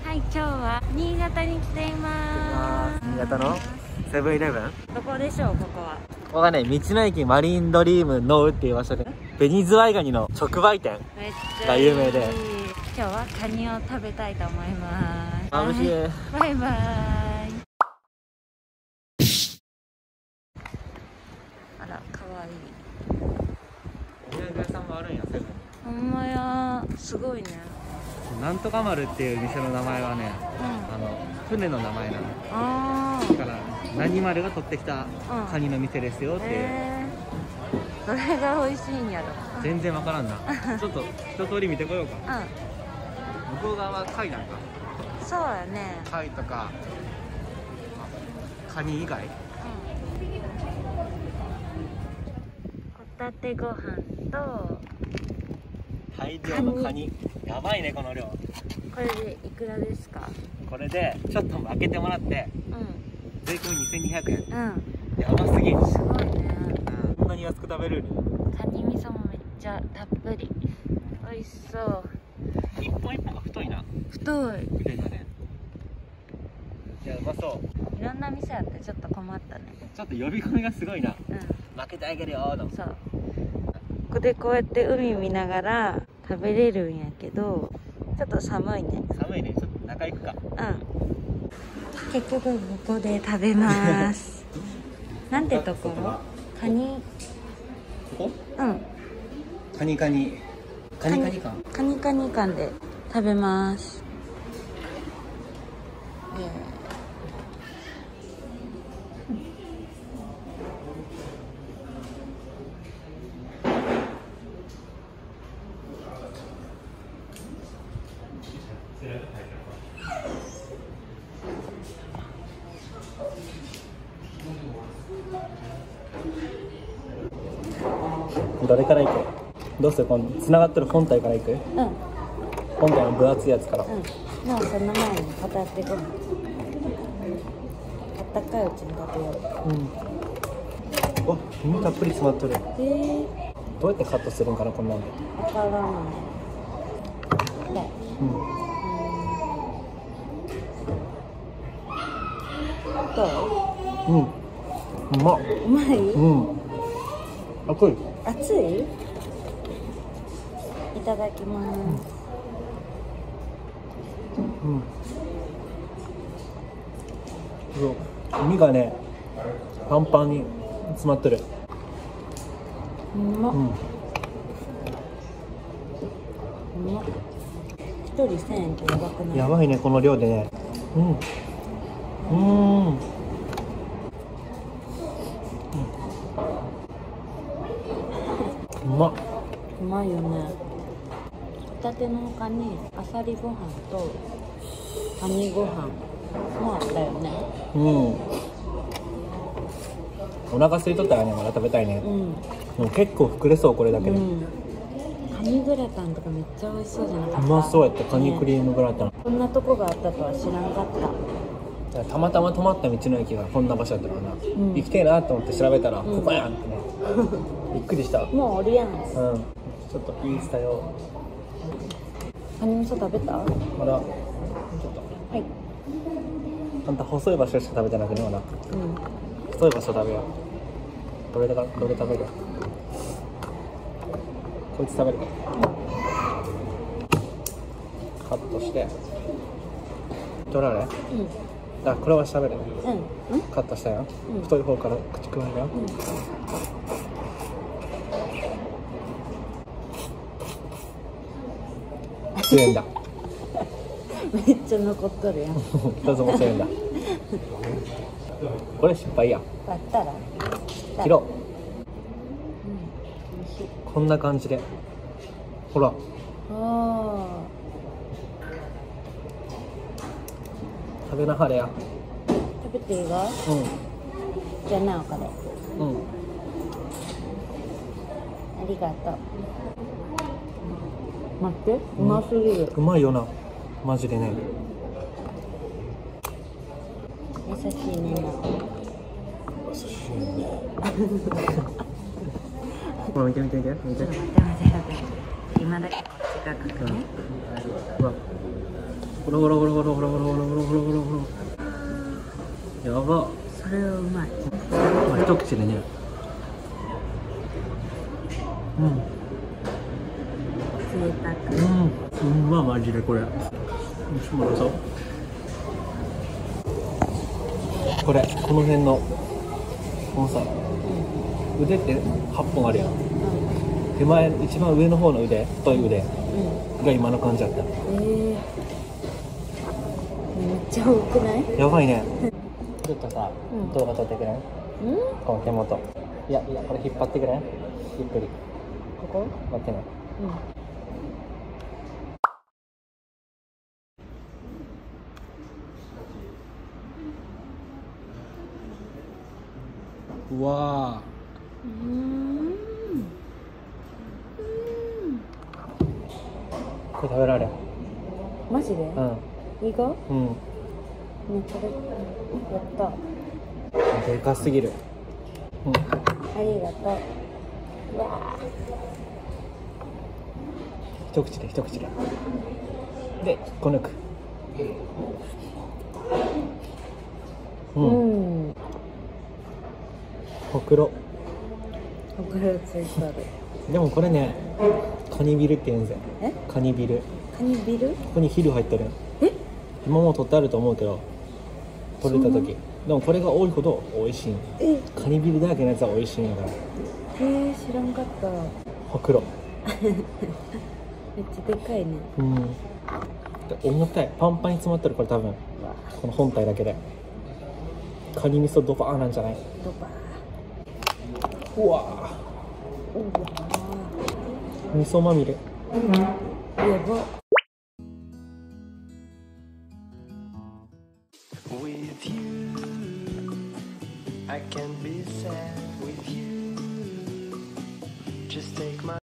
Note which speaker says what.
Speaker 1: はい、今日は新潟に来ています。
Speaker 2: 新潟のセブンイレブン。
Speaker 1: どこでしょう、ここは。
Speaker 2: ここがね、道の駅マリンドリームノウっていう場所で、紅ズワイガニの直売店
Speaker 1: めっちゃ
Speaker 2: が有名で、
Speaker 1: 今日はカニを食べたいと思います。
Speaker 2: 楽しい。
Speaker 1: バイバイ。あら、かわいい。
Speaker 2: お土産屋さんもあるんや、セブン。
Speaker 1: ほんまや、すごいね。
Speaker 2: なんとか丸っていう店の名前はね、船の名前なの。
Speaker 1: あ
Speaker 2: だから何丸が取ってきたカニの店ですよっていう、
Speaker 1: どれが美味しいんやろ。
Speaker 2: 全然わからんな。ちょっと一通り見てこようか。
Speaker 1: うん、
Speaker 2: 向こう側は貝なんか、
Speaker 1: そうやね。
Speaker 2: 貝とかカニ以外、
Speaker 1: ホタテご飯と
Speaker 2: 大量のカニ。やばいねこの量。
Speaker 1: これでいくらですか？
Speaker 2: これでちょっと開けてもらって、
Speaker 1: う
Speaker 2: 税込み2200円。
Speaker 1: ん、
Speaker 2: やばすぎ。
Speaker 1: すごいね。
Speaker 2: こんなに安く食べれる。
Speaker 1: カニ味噌もめっちゃたっぷり。美味しそう。
Speaker 2: 一本一本が太いな。
Speaker 1: 太い。
Speaker 2: 腕がね。いや、うまそう。
Speaker 1: いろんな店あってちょっと困ったね。
Speaker 2: ちょっと呼び込みがすごいな。
Speaker 1: うん、
Speaker 2: 負けてあげるよーの。
Speaker 1: そう。ここでこうやって海見ながら食べれるんやけど、ちょっと寒いね。
Speaker 2: 寒いね。ちょっと中行くか。
Speaker 1: うん。結局ここで食べます。なんてところ？カニ。
Speaker 2: ここ？
Speaker 1: うん。
Speaker 2: カニカニ館。
Speaker 1: カニカニ館で食べます。
Speaker 2: どれから行く？どうする？この繋がってる本体から行く？
Speaker 1: うん。
Speaker 2: 本体の分厚いやつから。
Speaker 1: うん。もうその前にホタテご飯。あったかいうちに食べよう。
Speaker 2: うん。わ、身たっぷり詰まっとる。どうやってカットするんかな、こんなんで。
Speaker 1: わからない。で、どう？
Speaker 2: うまっ。
Speaker 1: うまい？
Speaker 2: 熱い。
Speaker 1: 熱い？いただきます。
Speaker 2: 身がね、パンパンに詰まってる。
Speaker 1: うまっ。一人1000円ってやばくない？
Speaker 2: やばいね、この量でね。うまっ。
Speaker 1: うまいよね。ホタテの他にあさりご飯とカニご飯もあったよね。
Speaker 2: お腹空いとったらね、まだ食べたいね。でも結構膨れそう、これだけで。
Speaker 1: カニグラタンとかめっちゃ美味しそうじゃなかった？
Speaker 2: うまそうやった。カニクリームグラタン、
Speaker 1: こんなとこがあったとは知らんかった。
Speaker 2: たまたま止まった道の駅がこんな場所だったからな、行きたいなと思って調べたら、ここやんってね。びっくりした。
Speaker 1: もうおりやん。
Speaker 2: ちょっとインスタ用。
Speaker 1: カニ味噌食べた？
Speaker 2: まだちょっと。
Speaker 1: はい。
Speaker 2: あんた細い場所しか食べてなくね、まだ。太い場所食べよう。どれ食べる？こいつ食べるか。カットして取られ？あ、これは食べる。カットしたよ。太い方から口くわえるよ。1000円だ。
Speaker 1: めっちゃ残っとるやん。
Speaker 2: 一つも1000円だ。これ失敗や。
Speaker 1: 割ったら
Speaker 2: 切ろう。こんな感じで。ほら。食べなはれや。
Speaker 1: 食べていいが？じゃあなおかで。ありがとう。待って、うますぎる。
Speaker 2: うまいよな、マジでね。
Speaker 1: 優しいね。
Speaker 2: 優しいね。ほら見て。
Speaker 1: 待って。今だけこっちが確認。
Speaker 2: ゴロゴロゴロゴロゴロゴロゴロゴロゴロゴロゴロ。やば。
Speaker 1: それはうまい。
Speaker 2: まあ、一口でね。うん。
Speaker 1: 贅沢。
Speaker 2: まあマジでこれ。もしもそう。これこの辺のこのさ、腕って8本あるやん。手前一番上の方の腕、太い腕が今の感じだった。
Speaker 1: めっちゃ多くない？
Speaker 2: やばいね。ちょっとさ、動画撮ってくれん？この手元。いやこれ引っ張ってくれん？ゆっくり。
Speaker 1: ここ？
Speaker 2: 待ってね。うわー。これ食べられん。
Speaker 1: マジで？いいか？これやった。
Speaker 2: でかすぎる。
Speaker 1: ありがとう。うわ
Speaker 2: 一口で一口で。で、引っこ抜く。ほくろ。
Speaker 1: ほくろついてある。
Speaker 2: でもこれね、カニビルって言うんぜ。カニビル。
Speaker 1: カニビル？
Speaker 2: ここにヒル入ってる。今も取ってあると思うけど、取れた時。でもこれが多いほど美味しい。カニビルだらけのやつは美味しいんだから。
Speaker 1: 知らんかった。
Speaker 2: ほくろ。
Speaker 1: めっちゃでかいね。
Speaker 2: 重たい。パンパンに詰まってるこれ多分。この本体だけで。カニ味噌ドバーなんじゃない？
Speaker 1: ドバ
Speaker 2: ー。うわー。味噌まみれ。
Speaker 1: やば。
Speaker 3: With you, I can be sad with you. Just take my